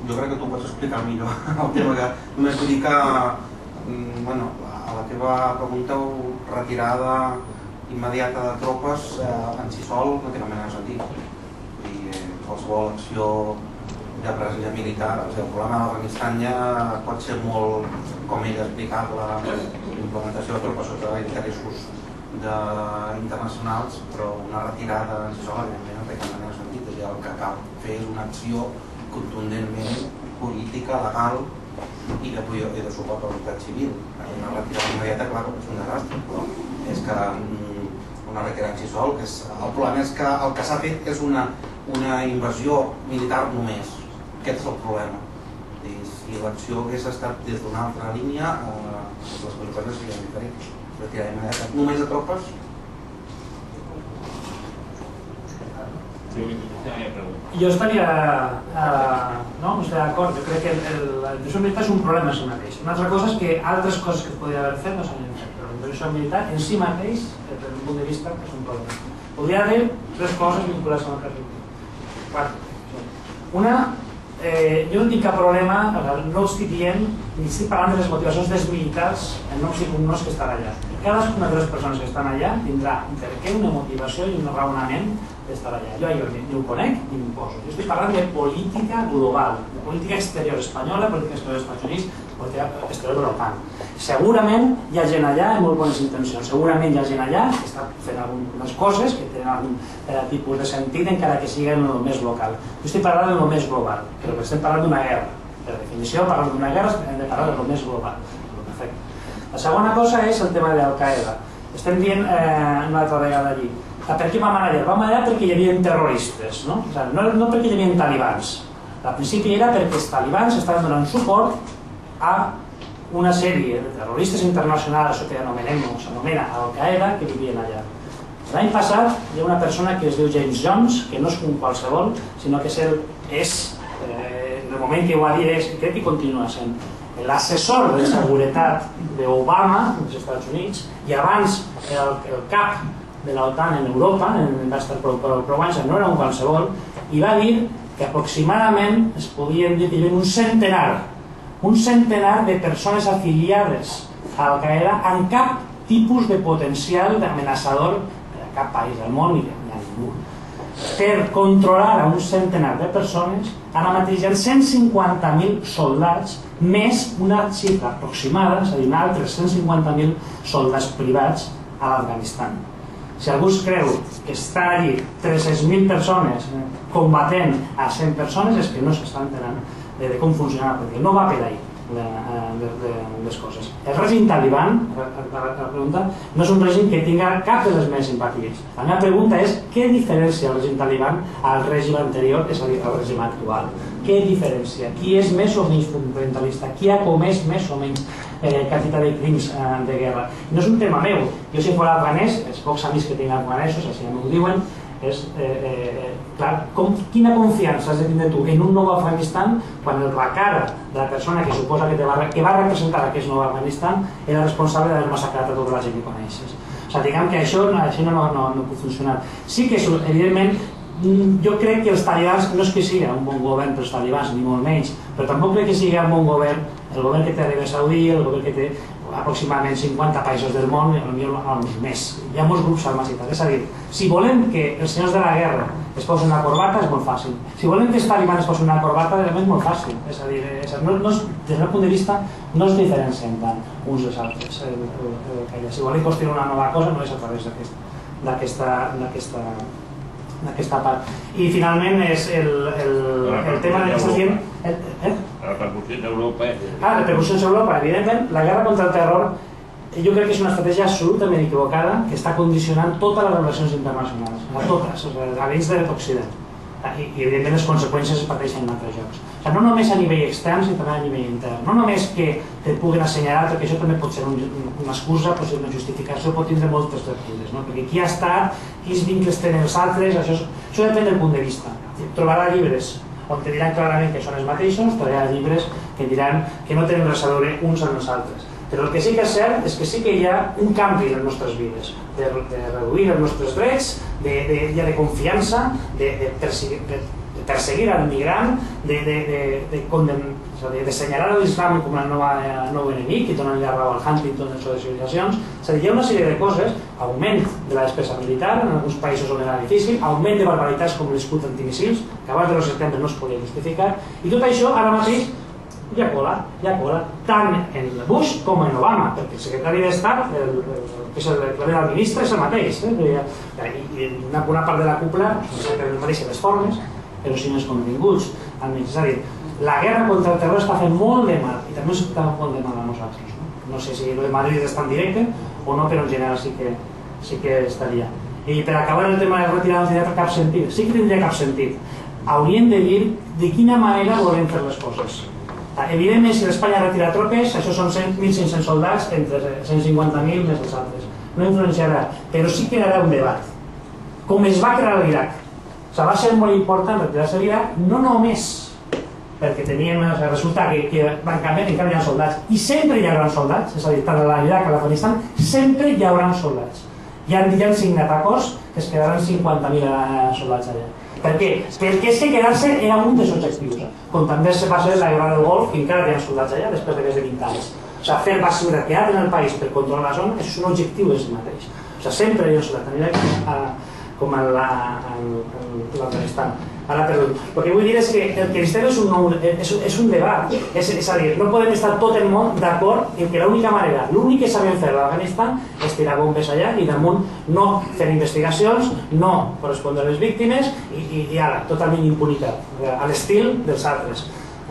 Jo crec que tu pots explicar millor el tema, que només vull dir que a la teva pregunta, retirada immediata de tropes en si sol no té cap mena de sentit. Qualsevol acció de presència militar, el problema de l'Afganistan ja pot ser molt, com ell ha explicat, la implementació de tropes sota interessos internacionals, però una retirada en si sola evidentment no té cap mena de sentit. El que cal fer és una acció contundentment política, legal i de suport a la societat civil. Una retirada immediata, clar, és un desastre, però és que una retirada en si sol, el problema és que el que s'ha fet és una invasió militar només. Aquest és el problema. Si l'acció hagués estat des d'una altra línia, les conseqüències serien diferents. Retirada immediata només de tropes. Jo estaria d'acord. Jo crec que la intervenció militar és un problema en si mateix. Una altra cosa és que altres coses que es podria haver fet no s'han fet, però la intervenció militar en si mateix, des del punt de vista, és un problema. Podria haver tres coses vinculades amb el cas. 4. Una, jo no tinc cap problema, no estic dient ni estic parlant de les motivacions dels militars en noms i cognoms que estan allà. Cadascuna de les persones que estan allà tindrà un perquè, una motivació i un raonament d'estar allà. Jo ni ho conec ni m'imposo. Jo estic parlant de política global, de política exterior espanyola, política exterior dels Estats Units, política exterior europea. Segurament hi ha gent allà amb molt bones intencions, segurament hi ha gent allà que està fent algunes coses que tenen algun tipus de sentit encara que siguin el més local. Jo estic parlant de lo més global, però que estem parlant d'una guerra. Per definició, parlant d'una guerra hem de parlar de lo més global. La segona cosa és el tema d'Al-Qaeda. Estem dient una altra vegada allí. Per què vam anar allà? Vam anar allà perquè hi havia terroristes, no perquè hi havia talibans. Al principi era perquè els talibans estaven donant suport a una sèrie de terroristes internacionals, això que s'anomena Al-Qaeda, que vivien allà. L'any passat hi ha una persona que es diu James Jones, que no és un qualsevol, sinó que en el moment que ho va dir crec que continua sent l'assessor de seguretat d'Obama dels Estats Units, i abans el cap de l'OTAN en Europa, va estar prou anys, no era un qualsevol, i va dir que aproximadament es podien dir que hi havia un centenar de persones afiliades a Al-Qaeda amb cap tipus de potencial amenaçador a cap país del món ni a ningú. Per controlar a un centenar de persones, ara mateix hi ha 150.000 soldats més una xifra aproximada, és a dir, altres 150.000 soldats privats a l'Afganistan. Si algú es creu que estan allí 300.000 persones combatent a 100 persones, és que no s'estan enterant de com funciona, perquè no va per ahí les coses. El règim taliban, la pregunta, no és un règim que tinga cap de les meves simpaties. La meva pregunta és què diferencia el règim taliban al règim anterior, és a dir, al règim actual? Què diferencia? Qui és més o menys fundamentalista? Qui ha comès més o menys quantitat de crims de guerra? No és un tema meu. Jo, si fos afganès, els pocs amics que tinc afganesos, així m'ho diuen, és, clar, quina confiança has de tindre tu en un nou Afganistan quan la cara de la persona que suposa que va representar aquest nou Afganistan era responsable d'haver massacrat a tota la gent que coneixes. O sigui, diguem que això no pot funcionar. Sí que, evidentment, jo crec que els talibans, no és que sigui un bon govern per als talibans, ni molt menys, però tampoc crec que sigui un bon govern, el govern que té Aràbia Saudita, el govern que té aproximadament 50 països del món, potser més. Hi ha molts grups armats i tal. És a dir, si volem que els senyors de la guerra es posin una corbata, és molt fàcil. Si volem que els talibans es posin una corbata, és molt fàcil. És a dir, des del meu punt de vista, no es diferencien tant uns dels altres. Si volem construir una nova cosa, no és a través d'aquesta part. I finalment és el tema de aquesta gent... La repercussió en Europa... La repercussió en Europa, evidentment, la guerra contra el terror jo crec que és una estratègia absolutament equivocada que està condicionant totes les relacions internacionals, a totes, a dins de l'Occident. I evidentment les conseqüències es pateixen en altres llocs. No només a nivell extern, sinó també a nivell intern. No només que et puguin assenyalar, perquè això també pot ser una excusa, pot ser una justificació, pot tindre moltes lectures, perquè qui ha estat, quins vincles tenen els altres, això depèn del punt de vista. Trobarà llibres on te diran clarament que són els mateixos, trobarà llibres que diran que no tenen res a veure uns amb els altres. Però el que sí que és cert és que sí que hi ha un canvi en les nostres vides, de reduir els nostres drets, de confiança, de perseguir al migrant, de senyalar l'islam com el nou enemic i donar-li la raó al Huntington de les civilitzacions. És a dir, hi ha una sèrie de coses, augment de la despesa militar en alguns països on era difícil, augment de barbaritats com l'escut antimissils, que abans de l'11 de setembre no es podia justificar, i tot això ara mateix ja cola, tant en Bush com en Obama, perquè el secretari d'Estat, que és el primer ministre, és el mateix, i una part de la cúpula no mereix les formes, però sí més continguts. És a dir, la guerra contra el terror està fent molt de mal, i també ens està fent molt de mal a nosaltres. No sé si el de Madrid és tan directe o no, però en general sí que estaria. I per acabar el tema de retirar no tindria cap sentit. Sí que tindria cap sentit. Hauríem de dir de quina manera volem fer les coses. Evidentment, si l'Espanya retira tropes, això són 1.500 soldats entre 150.000 més els altres. No influenciarà, però sí que crearà un debat. Com es va crear l'Iraq. Va ser molt important retirar-se l'Iraq, no només perquè teníem, resulta que francament encara hi ha soldats, i sempre hi haurà soldats, és a dir, tant a l'Iraq com a l'Afganistan, sempre hi haurà soldats. Ja han signat acords que es quedaran 50.000 soldats allà. Per què? Perquè és que quedar-se era un dels objectius, com també va ser la guerra del Golf, que encara hi ha soldats allà després de més de 20 anys. O sigui, fer seguretat en el país per controlar la zona és un objectiu en si mateix. O sigui, sempre hi ha soldats, tant l'Iraq com a l'Afganistan. Ara, perdó. El que vull dir és que el que estem és un debat. És a dir, no podem estar tot el món d'acord en que l'única manera, l'únic que sabem fer a l'Afganistan és tirar bombes allà i damunt no fer investigacions, no correspondre a les víctimes i ara, totalment impunitat, a l'estil dels altres.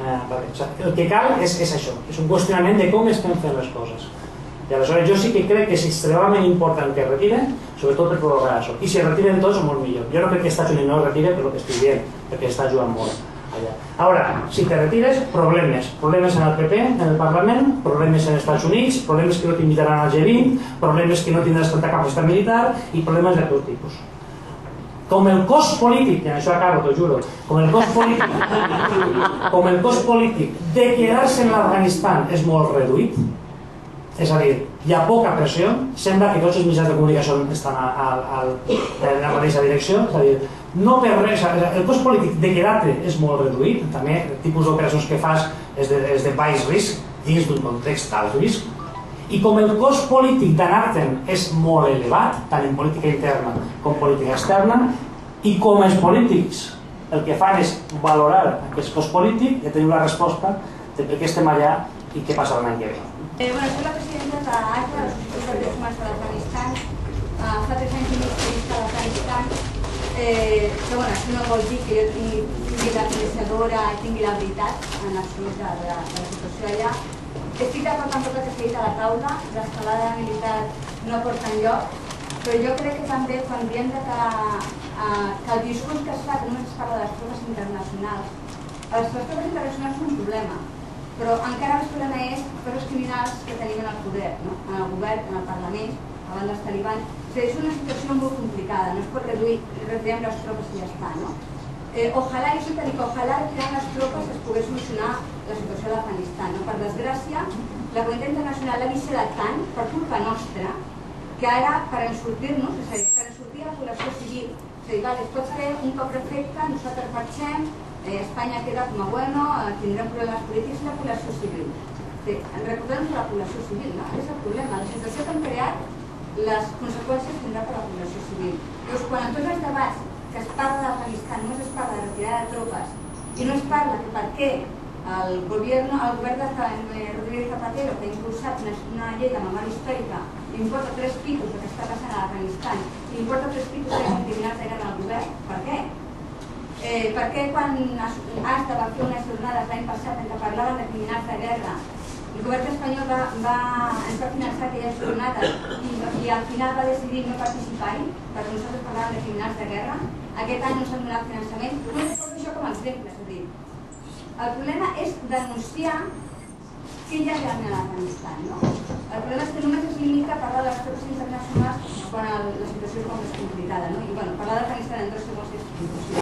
El que cal és això, és un qüestionament de com estem fent les coses. I aleshores jo sí que crec que és extremadament important que es retiren, sobretot per prorrogar això. I si es retiren tots, molt millor. Jo no crec que Estats Units no es retire per el que estic dient, perquè està jugant molt allà. Ara, si te retires, problemes. Problemes en el PP, en el Parlament, problemes en els Estats Units, problemes que no t'invitaran al G20, problemes que no tindràs tanta capacitat militar i problemes de tot tipus. Com el cost polític, i en això acabo, t'ho juro, com el cost polític de quedar-se en l'Afganistan és molt reduït, és a dir, hi ha poca pressió, sembla que tots els mitjans de comunicació estan en la mateixa direcció, és a dir, no per res, el cost polític de quedar-te és molt reduït, també el tipus d'operacions que fas és de baix risc, dins d'un context d'alt risc, i com el cost polític d'anar-te'n és molt elevat, tant en política interna com política externa, i com els polítics el que fan és valorar aquest cost polític, ja teniu la resposta de per què estem allà i què passarà l'any que ve. Bueno, soy la presidenta de l'ACLA, l'Associació de Drets Humans de l'Afganistan. Fa 3 anys i mig que visc a l'Afganistan, però bueno, això no vol dir que jo tingui la coneixedora, tingui la veritat en absolut de la situació allà. Estic d'acord amb tot el que s'ha dit a la taula, l'escalada militar no porta enlloc, però jo crec que també quan diem que el discurs que es fa, que només es parla de les tropes internacionals, les tropes internacionals són un problema, però encara més problema és per als criminals que tenim en el poder, en el govern, en el Parlament, abans dels talibans. És una situació molt complicada, no es pot retirem les tropes i ja està. Ojalà, jo sempre dic que ojalà retirant les tropes es pogués solucionar la situació de l'Afganistan. Per desgràcia, la comunitat internacional l'ha vigilat tant per culpa nostra que ara, per ensortir-nos, és a dir, per ensortir la població civil, és a dir, es pot fer un cop reflecte, nosaltres marxem, Espanya queda com a bueno, tindrem problemes polítics i la població civil. Recordem la població civil, no? És el problema. La situació que hem creat, les conseqüències tindrà per la població civil. Llavors, quan en tots els debats que es parla d'Afganistan només es parla de retirada de tropes i no es parla de per què el govern de Rodríguez Zapatero, que ha impulsat una llei de memòria històrica, li importa 3 pitos el que està passant a l'Afganistan, li importa 3 pitos que hi criminals de guerra al govern, per què? Per què quan ASTA va fer unes jornades l'any passat en què parlaven de criminals de guerra, el govern espanyol ens va finançar aquelles jornades i al final va decidir no participar-hi perquè nosaltres parlàvem de criminals de guerra? Aquest any no s'ha donat finançament. No es pot això com a exemple, és a dir, el problema és denunciar què hi ha realment a l'Afganistan, no? El problema és que només es limita a parlar de les tropes internacionals quan la situació és molt més complicada, no? I bueno, parlar d'Afganistan en 2 segons és impossible.